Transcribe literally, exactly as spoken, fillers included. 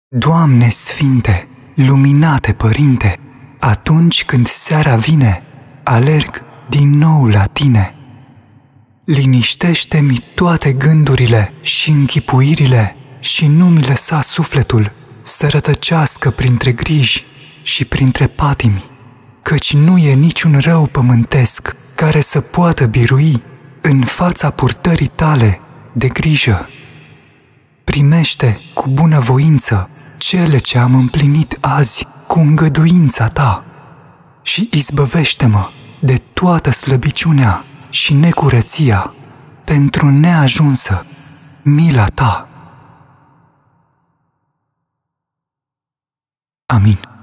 Doamne Sfinte, luminate Părinte, atunci când seara vine, alerg din nou la Tine. Liniștește-mi toate gândurile și închipuirile și nu mi lăsa sufletul să rătăcească printre griji și printre patimi, căci nu e niciun rău pământesc care să poată birui în fața purtării Tale de grijă. Primește cu bunăvoință cele ce am împlinit azi cu îngăduința Ta și izbăvește-mă de toată slăbiciunea și necurăția pentru neajunsă mila Ta. Amin.